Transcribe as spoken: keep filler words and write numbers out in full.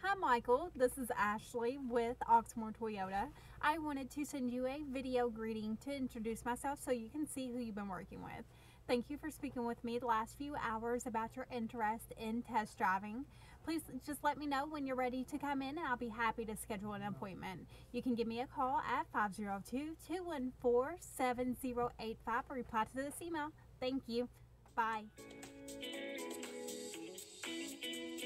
Hi Michael, this is Ashley with Oxmoor Toyota. I wanted to send you a video greeting to introduce myself so you can see who you've been working with. Thank you for speaking with me the last few hours about your interest in test driving. Please just let me know when you're ready to come in and I'll be happy to schedule an appointment. You can give me a call at five oh two, two one four, seven oh eight five or reply to this email. Thank you. Bye.